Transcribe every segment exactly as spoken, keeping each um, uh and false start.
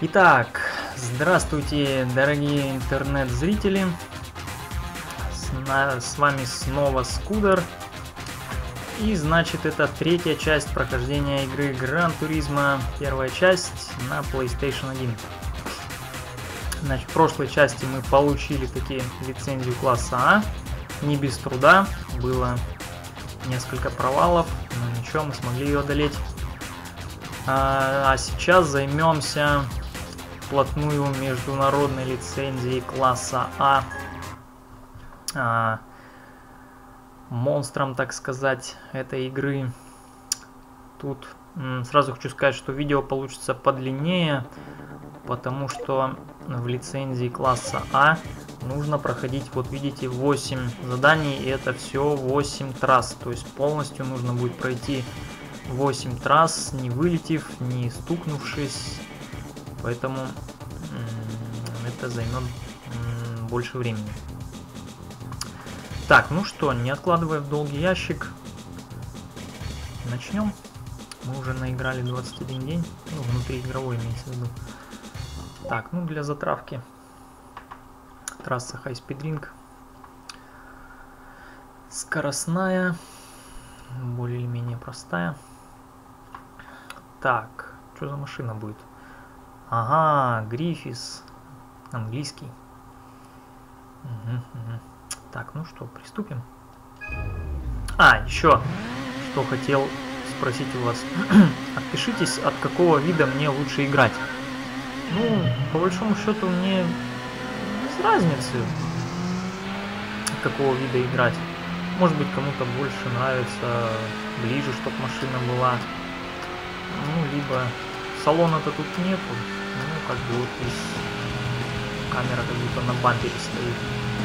Итак, здравствуйте, дорогие интернет-зрители. С, на, с вами снова Скудер. И значит, это третья часть прохождения игры Gran Turismo. Первая часть на PlayStation один. Значит, в прошлой части мы получили таки лицензию класса А. Не без труда. Было несколько провалов, но ничего, мы смогли ее одолеть. А, а сейчас займемся вплотную международной лицензией класса А. а монстром, так сказать, этой игры. Тут м, сразу хочу сказать, что видео получится подлиннее, потому что в лицензии класса А нужно проходить, вот видите, восемь заданий, и это все восемь трасс. То есть полностью нужно будет пройти восемь трасс, не вылетев, не стукнувшись. Поэтому м, это займет м, больше времени. Так, ну что, не откладывая в долгий ящик, начнем. Мы уже наиграли двадцать один день, ну, внутриигровой имеется в виду. Так, ну для затравки трасса High Speed Ring. Скоростная, более-менее простая. Так, что за машина будет? Ага, Гриффис, английский. Угу, угу. Так, ну что, приступим. А, еще, что хотел спросить у вас. Отпишитесь, от какого вида мне лучше играть. Ну, по большому счету, мне без разницы, от какого вида играть. Может быть, кому-то больше нравится ближе, чтобы машина была. Ну, либо салона-то тут нету. Ну, как бы вот здесь камера как будто на бампере стоит.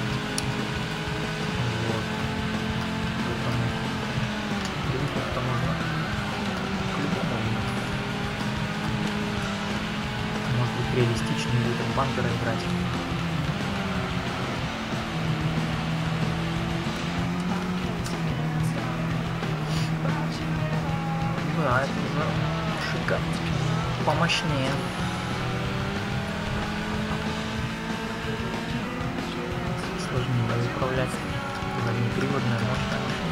Вот. Поэтому принцип-то можно по-любому видеть. Может быть, реалистичнее будет от бампера играть. Да, это уже шика помощнее. Сложнее управлять. Заднеприводная мощная машина.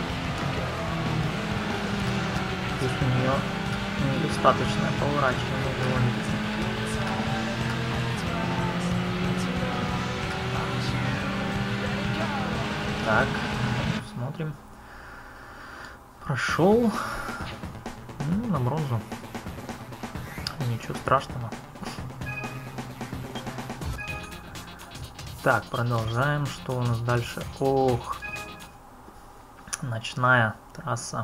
Здесь у нее недостаточное поворачивание довольно-таки. Так, смотрим. Прошел. Ну, на бронзу. Ничего страшного. Так, продолжаем. Что у нас дальше? Ох. Ночная трасса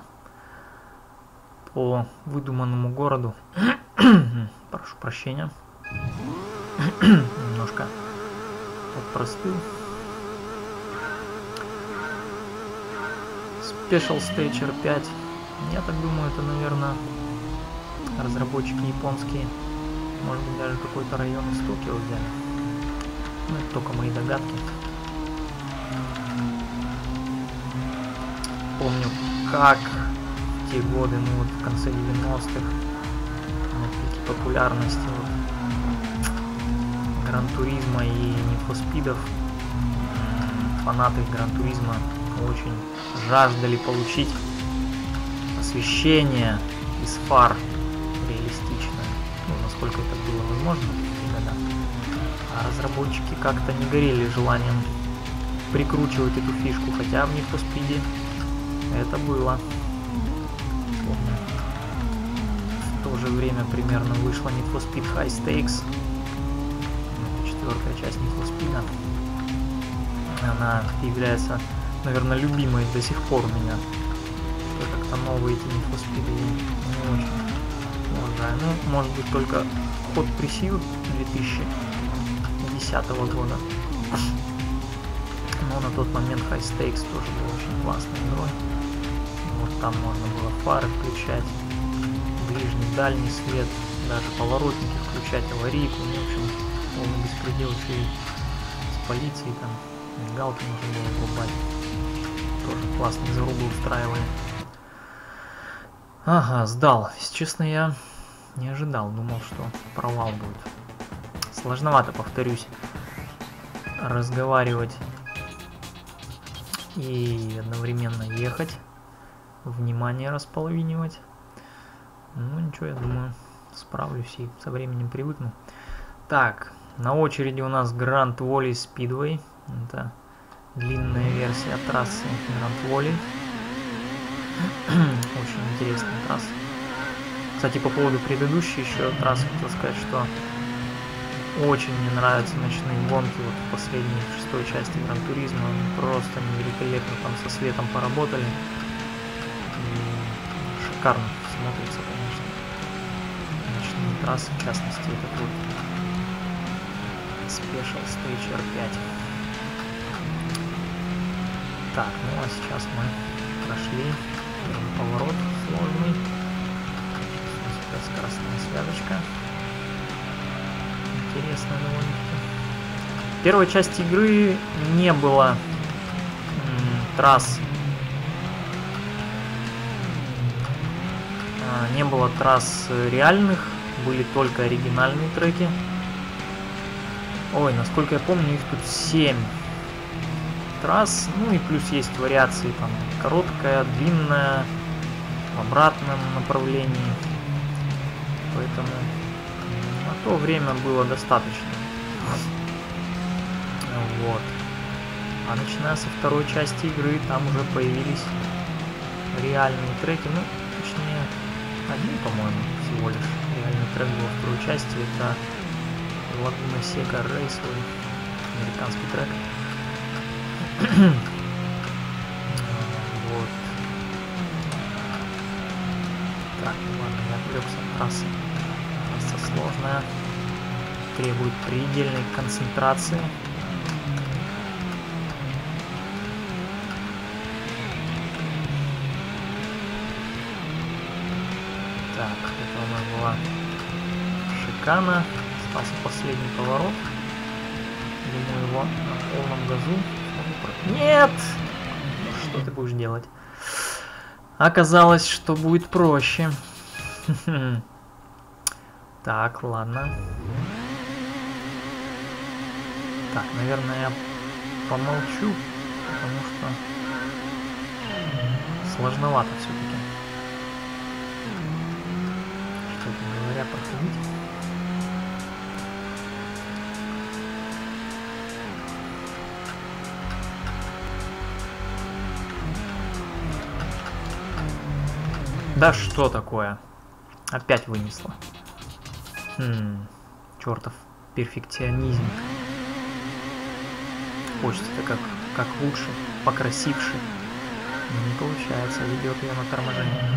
по выдуманному городу. Прошу прощения. Немножко подпростыл. Special Stage эр пять. Я так думаю, это, наверное, разработчики японские. Может быть, даже какой-то район из Токио взяли. Ну, это только мои догадки. Помню, как в те годы, ну вот в конце девяностых, на пике популярности вот, Gran Turismo и Need for Speed'ов, фанаты Gran Turismo очень жаждали получить освещение из фар реалистичное, ну, насколько это было возможно в те годы. А разработчики как-то не горели желанием прикручивать эту фишку, хотя в Need for Speed это было. Помню. В то же время примерно вышла Need for Speed High Stakes, четвертая часть Need for Speed. Она является, наверное, любимой до сих пор у меня. Как-то новые эти Need for Speed не очень уважаю. Ну, может быть, только Hot Pursuit две тысячи десятого года. Но на тот момент High Stakes тоже был очень классной игрой. Вот там можно было фары включать, ближний, дальний свет, даже поворотники включать, аварийку. Ну, в общем, полный беспредел, еще и с полицией там мигалки можно было врубать. Тоже классные зарубы устраивали. Ага, сдал. Если честно, я не ожидал. Думал, что провал будет. сложновато, повторюсь, разговаривать и одновременно ехать, внимание располовинивать. Ну ничего, я думаю, справлюсь и со временем привыкну. Так, на очереди у нас Grand Valley Speedway. Это длинная версия трассы Grand Valley. Очень интересная трасса. Кстати, по поводу предыдущей еще трассы хотел сказать, что очень мне нравятся ночные гонки. Вот в последней, в шестой части Гран Туризма просто великолепно там со светом поработали. И шикарно смотрится, конечно. Ночные трассы, в частности, это тут Special Stage эр пять. Так, ну а сейчас мы прошли поворот сложный. Скоростная связочка. Интересно довольно-таки. В первой части игры не было м, трасс. А, не было трасс реальных, были только оригинальные треки. Ой, насколько я помню, их тут семь трасс. Ну и плюс есть вариации, там короткая, длинная, в обратном направлении. Поэтому на то время было достаточно. Вот. А начиная со второй части игры, там уже появились реальные треки. Ну, точнее, один, по-моему, всего лишь реальный трек был во второй части. Это Laguna Seca Raceway, американский трек. Вот. Так, ладно, я отвлекся от трассы. Трасса сложная, требует предельной концентрации. Так, это у нас была шикана. Остался последний поворот. Думаю, его на полном газу. Нет! Ну, что ты будешь делать? Оказалось, что будет проще. Так, ладно. Так, наверное, я помолчу, потому что сложновато все-таки. Что-то говоря, проходить. Да что такое? Опять вынесло. Хм, чертов перфекционизм. Хочется-то как, как лучше, покрасивше. Но не получается, ведет ее на торможение.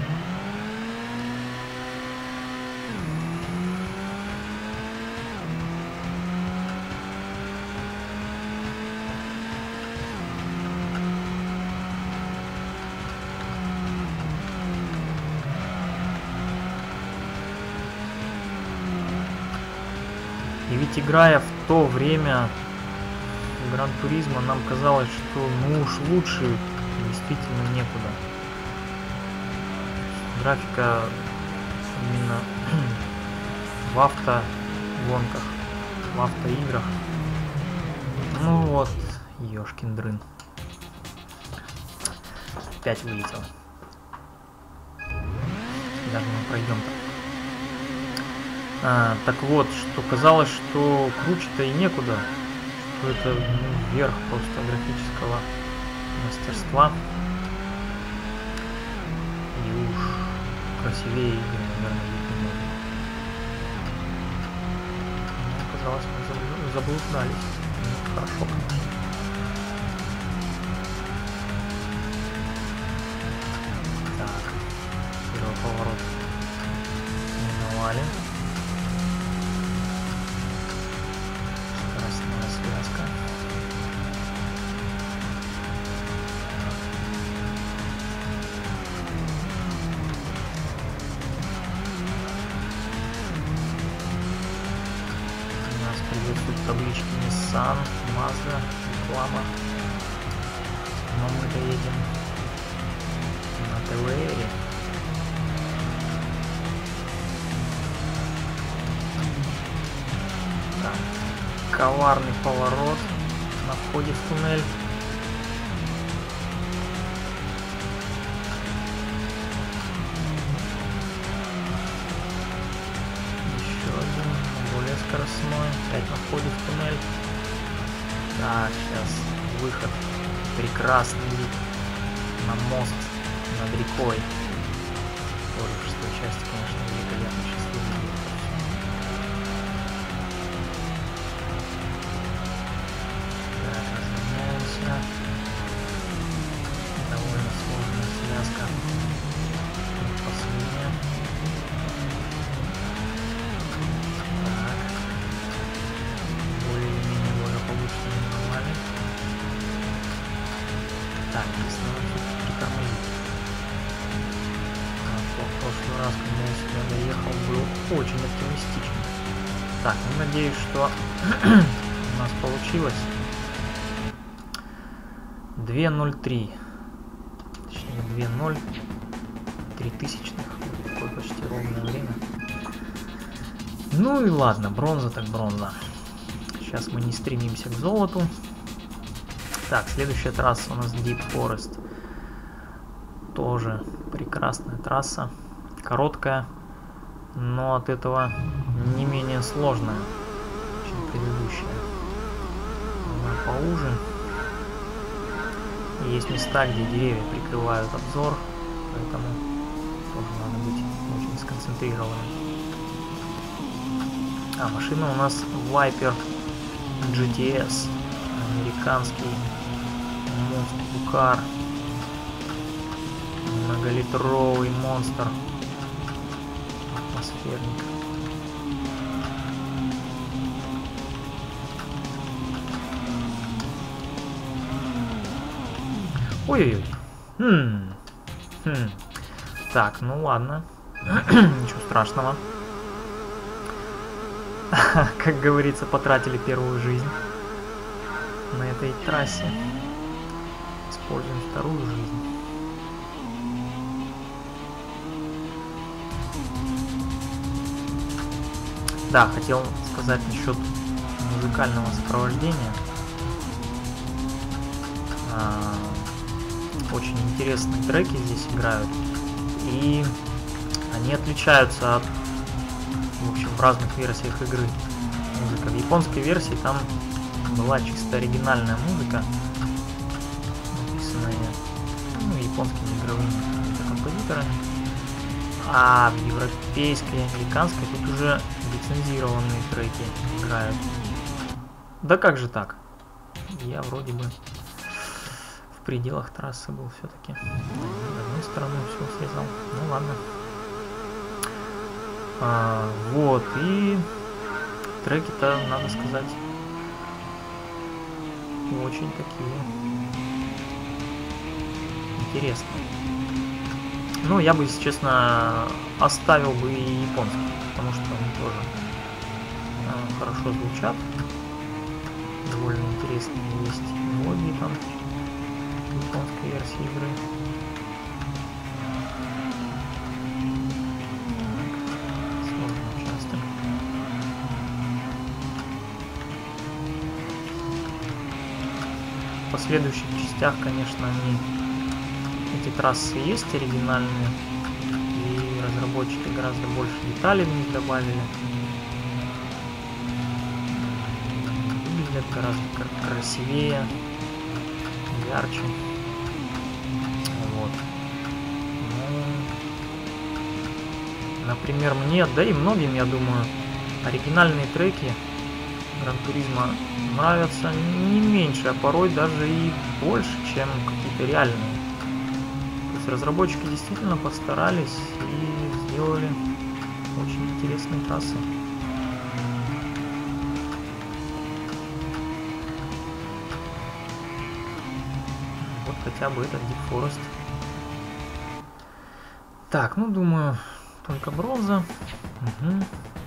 И ведь играя в то время в Гран Туризмо, нам казалось, что ну уж лучше действительно некуда. Графика именно в автогонках, в автоиграх. Ну вот, ёшкин дрын. Опять вылетел. Даже мы пройдем-то. А, так вот, что казалось, что круче-то и некуда, что это ну, верх просто графического мастерства. И уж красивее игры, наверное, быть не может. Но казалось, мы заблуждались. Ну, хорошо, конечно. Так, первый поворот миновали. Связка. У нас присутствуют таблички Nissan, Mazda, реклама. Но мы доедем на ТВРе. Так. коварный поворот на входе в туннель. Еще один, более скоростной, опять на входе в туннель. Так, сейчас выход, прекрасный вид на мост над рекой. Тоже в шестой части, конечно, великолепно счастливый вид. Так, разгоняемся. Довольно сложная связка. Последняя. Так. Более или менее благополучно миновали. Так, здесь надо все-таки притормозить. В прошлый раз, когда я сюда доехал, был очень оптимистичен. Так, ну, надеюсь, что у нас получилось. две ноль три. Точнее, две ноль три тысячных. Такое почти ровное время. Ну и ладно, бронза так бронза. Сейчас мы не стремимся к золоту. Так, следующая трасса у нас Deep Forest. Тоже прекрасная трасса. Короткая, но от этого не менее сложная, чем предыдущая. Она поуже. И есть места, где деревья прикрывают обзор, поэтому тоже надо быть очень сконцентрированным. А, машина у нас Viper джи ти эс. Американский монстр-букар. Многолитровый монстр. Атмосферник. Ой-ой-ой. Хм. Хм. Так, ну ладно. Ничего страшного. Как говорится, потратили первую жизнь на этой трассе. Используем вторую жизнь. Да, хотел сказать насчет музыкального сопровождения. А, очень интересные треки здесь играют. И они отличаются от, в общем, в разных версиях игры. Музыка. В японской версии там была чисто оригинальная музыка, написанная, ну, японскими игровыми композиторами. А в европейской и американской тут уже лицензированные треки играют. Да как же так? Я вроде бы в пределах трассы был все-таки. С одной стороны все срезал. Ну ладно. А, вот, и треки-то, надо сказать, очень такие интересные. Ну, я бы, если честно, оставил бы и японский, потому что они тоже э, хорошо звучат. Довольно интересные есть мелодии там в японской версии игры. Сложный участок. В последующих частях, конечно, они эти трассы есть оригинальные, и разработчики гораздо больше деталей в них добавили. Выглядят гораздо красивее, ярче. Вот. Ну, например, мне, да и многим, я думаю, оригинальные треки Гран-туризма нравятся не меньше, а порой даже и больше, чем какие-то реальные. Разработчики действительно постарались и сделали очень интересные трассы. Вот хотя бы этот Deep Forest. Так, ну думаю, только бронза. Угу.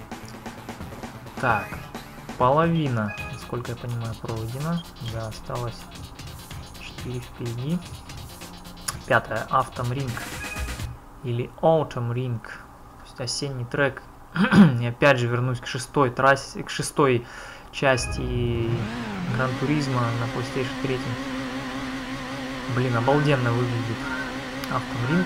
Так, половина, насколько я понимаю, пройдена. Да, осталось четыре впереди. Пятое, Autumn Ring или Autumn Ring, то есть осенний трек. И опять же вернусь к шестой трассе, к шестой части Гран Туризма на PlayStation три. Блин, обалденно выглядит Автомринг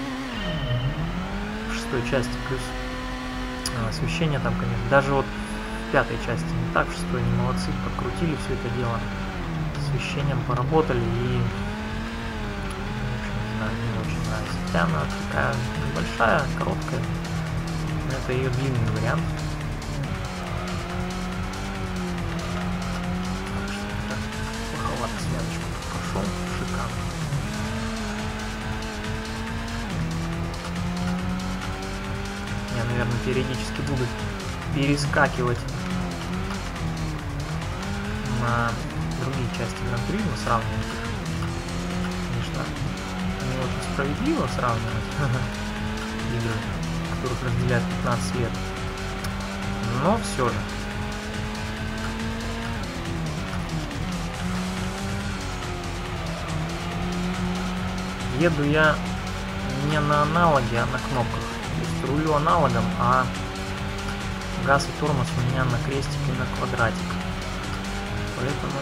в шестой части, плюс освещение там, конечно, даже вот в пятой части не так, в шестой они молодцы, подкрутили все это дело, с освещением поработали и, в общем, не знаю, мне очень нравится. Хотя она такая небольшая, короткая, но это ее длинный вариант. Поховато связочку пошел, шикарно. Я, наверное, периодически буду перескакивать на другие части Гран Туризма, сравнивать их. Конечно, не очень справедливо сравнивать игры, которых разделяют пятнадцать лет, но все же. Еду я не на аналоге, а на кнопках. То есть рулю аналогом, а газ и тормоз у меня на крестик и на квадратик. Поэтому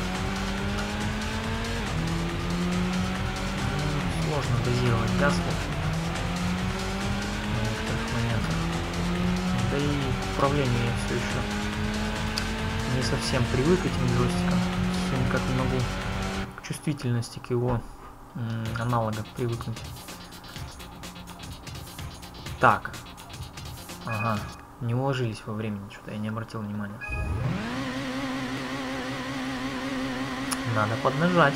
ну, сложно дозировать газ, в общем, на некоторых моментах. Да и к управлению я все еще не совсем привык к этим джойстикам. Все никак не могу к чувствительности к его аналога привыкнуть. Так. Ага. Не уложились во времени, что-то я не обратил внимания. Надо поднажать.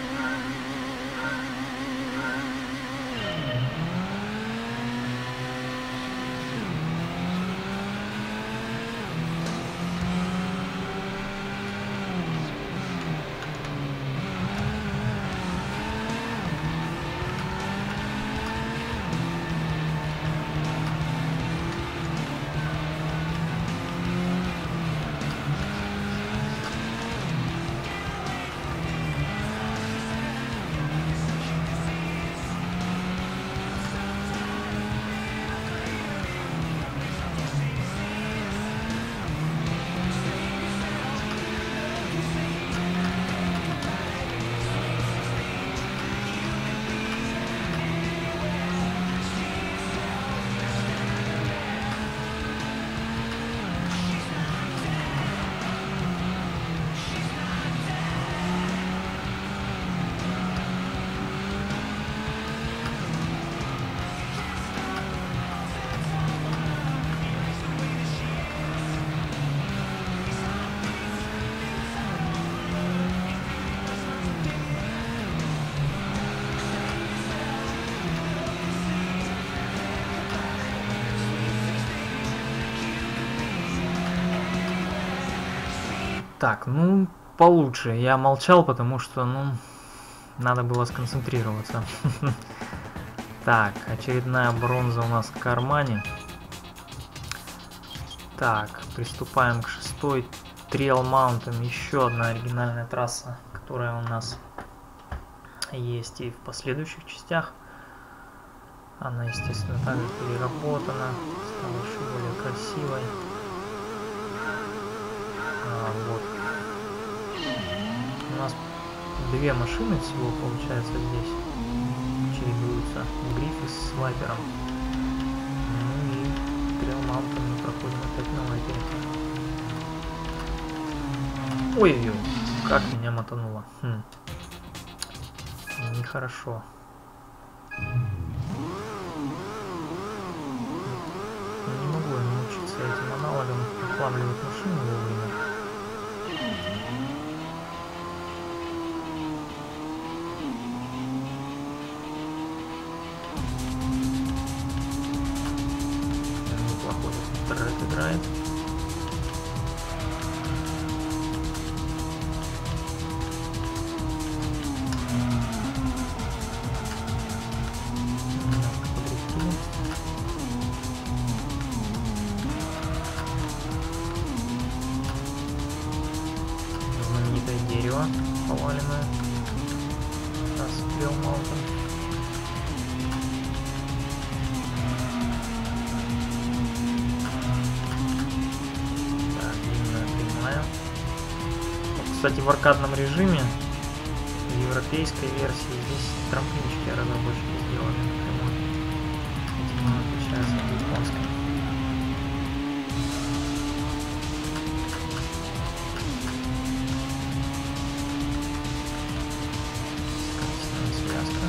Так, ну, получше. Я молчал, потому что, ну, надо было сконцентрироваться. Так, очередная бронза у нас в кармане. Так, приступаем к шестой. Trail Mountain. Еще одна оригинальная трасса, которая у нас есть и в последующих частях. Она, естественно, также переработана, стала еще более красивой. А, вот. У нас две машины всего, получается, здесь чередуются. Гриффис с Вайпером. Ну и Trail Mountain мы проходим опять на Вайпере. Ой-ой-ой, как меня мотануло. Хм. Нехорошо. Не могу я научиться этим аналогом отлавливать машину вовремя. Неплохой трек играет. Поваленное. Распрел Маунтин. Так, длинная прямая. кстати, в аркадном режиме, в европейской версии, здесь трамплинчики разработчики сделали напрямую. Этим он отличается от японской. Связка.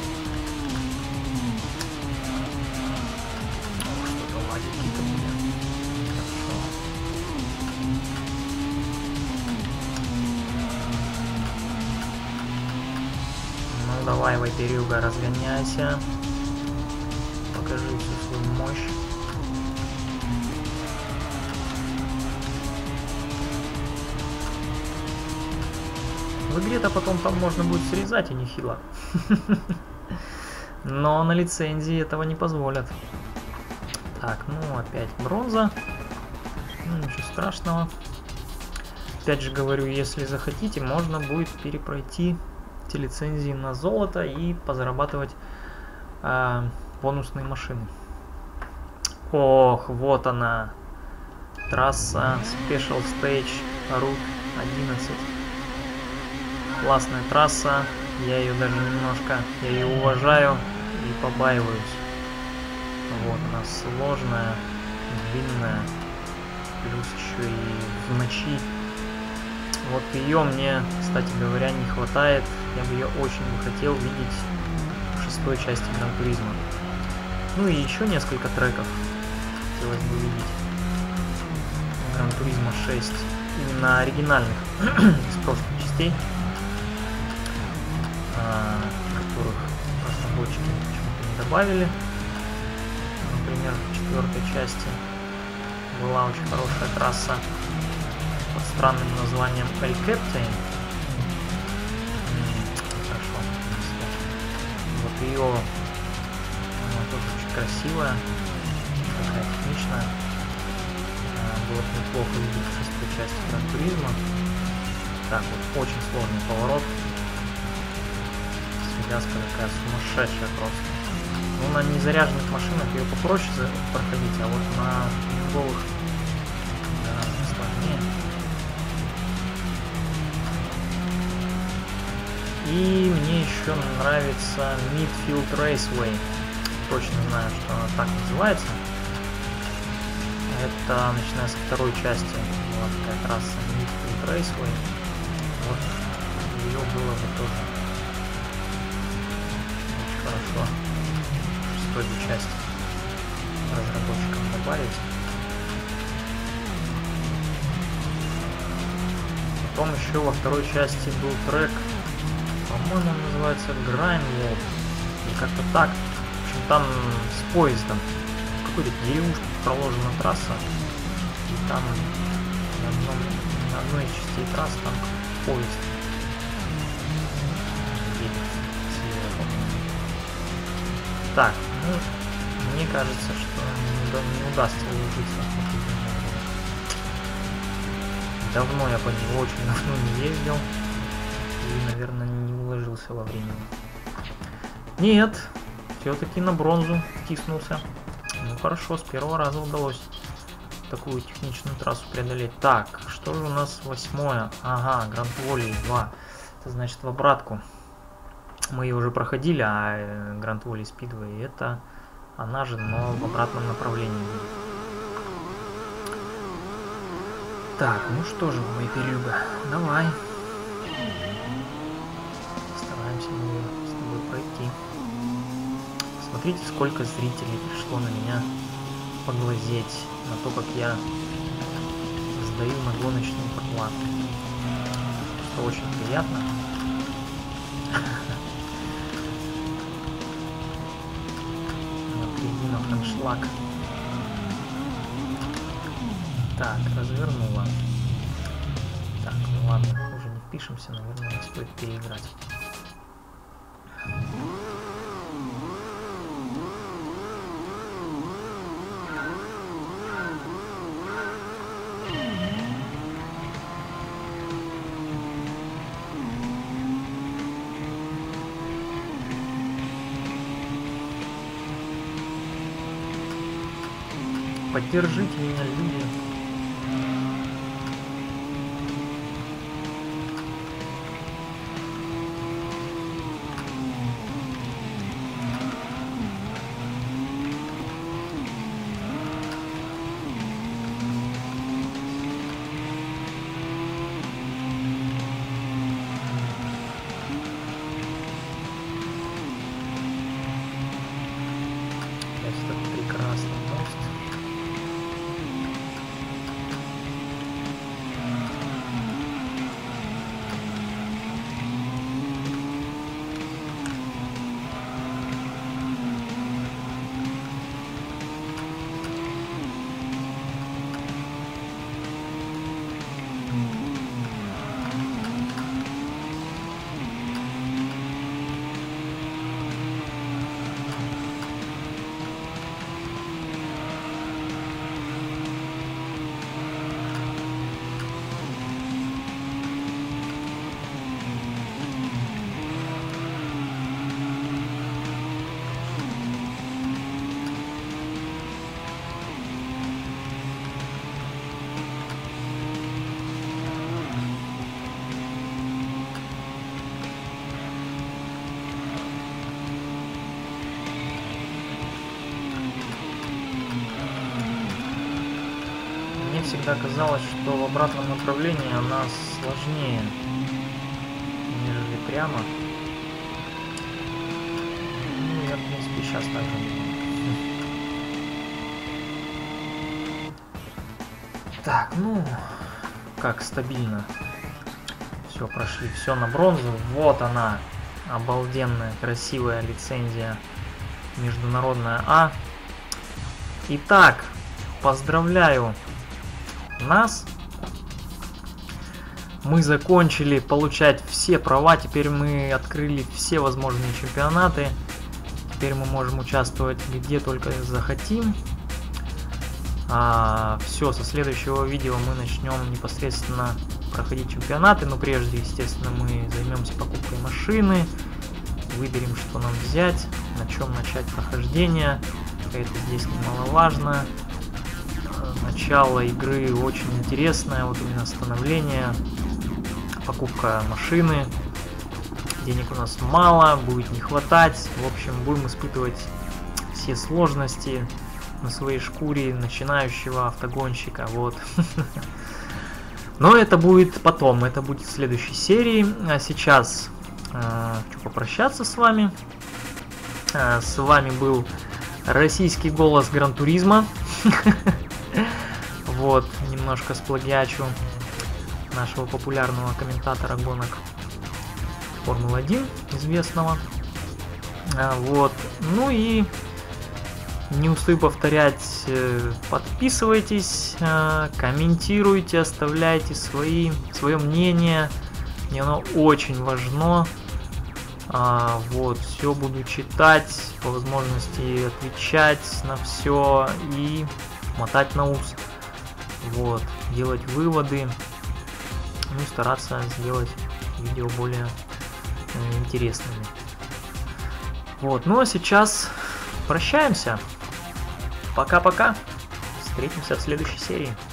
Что-то ладит какие-то были. Хорошо. Ну давай, Вайперюга, разгоняйся. Покажи всю свою мощь. В игре-то потом там можно будет срезать, и нехило. Но на лицензии этого не позволят. Так, ну опять бронза. Ну ничего страшного. Опять же говорю, если захотите, можно будет перепройти эти лицензии на золото и позарабатывать э, бонусные машины. Ох, вот она. Трасса Special Stage Route одиннадцать. Классная трасса. Я ее даже немножко, я ее уважаю и побаиваюсь. Вот она сложная, длинная, плюс еще и в ночи. Вот ее мне, кстати говоря, не хватает. Я бы ее очень бы хотел видеть в шестой части Гран Туризма. Ну и еще несколько треков хотелось бы видеть. Гран Туризма шесть. Именно оригинальных из прошлых частей, которых разработчики почему-то не добавили. Например, в четвертой части была очень хорошая трасса под странным названием El Captain. Хорошо. Вот ее, она тоже очень красивая, такая техничная. Было бы неплохо видеть в шестой части Гран Туризма. Так, вот очень сложный поворот. Связка такая сумасшедшая просто. Ну, на незаряженных машинах ее попроще проходить, а вот на тяжелых гораздо сложнее. И мне еще нравится Midfield Raceway. Точно знаю, что она так называется. Это начиная со второй части была такая трасса Midfield Raceway. Вот ее было бы тоже очень хорошо в шестой части разработчикам добавить. Потом еще во второй части был трек, по-моему, он называется Grindwall, или как-то так. В общем, там с поездом в какой-то деревушке проложена трасса, и там на, одном, на одной из частей трассы там поезд едет слева, по-моему. Так, ну, мне кажется, что не, не удастся уложиться. Давно я по нему очень давно не ездил и, наверное, не уложился во времени. Нет, все-таки на бронзу втиснулся. Ну хорошо, с первого раза удалось такую техничную трассу преодолеть. Так, что же у нас восьмое? Ага, Гранд Воли два. Это значит в обратку. Мы ее уже проходили, а Гранд Воли Спидвей это она же, но в обратном направлении. Так, ну что же, мои перюга, давай. Стараемся мы с тобой пройти. Смотрите, сколько зрителей пришло на меня поглазеть, на то, как я сдаю на гоночные прокладки. Что очень приятно. Впереди на фэншлаг. Так, развернула. Так, ну ладно, уже не впишемся, наверное, не стоит переиграть. Поддержите меня, люди. всегда казалось, что в обратном направлении она сложнее, нежели прямо. Ну, я, в принципе, сейчас так же думаю. Так, ну, как стабильно. Все, прошли, все на бронзу. Вот она, обалденная, красивая лицензия международная А. Итак, поздравляю нас. Мы закончили получать все права. Теперь мы открыли все возможные чемпионаты. Теперь мы можем участвовать где только захотим. А, все, со следующего видео мы начнем непосредственно проходить чемпионаты. Но прежде, естественно, мы займемся покупкой машины. Выберем, что нам взять, на чем начать прохождение. Это здесь немаловажно. Начало игры очень интересное, вот именно становление, покупка машины. Денег у нас мало, будет не хватать. В общем, будем испытывать все сложности на своей шкуре начинающего автогонщика. Вот. Но это будет потом, это будет в следующей серии. А сейчас э, хочу попрощаться с вами. Э, с вами был российский голос Гран-туризма. Вот, немножко сплагиачу нашего популярного комментатора гонок Формулы один, известного. А, вот, ну и не устаю повторять, подписывайтесь, комментируйте, оставляйте свои, свое мнение. Мне оно очень важно. А, вот, все буду читать, по возможности отвечать на все и мотать на ус. Вот, делать выводы, ну и стараться сделать видео более э, интересными. Вот, ну а сейчас прощаемся. Пока-пока. Встретимся в следующей серии.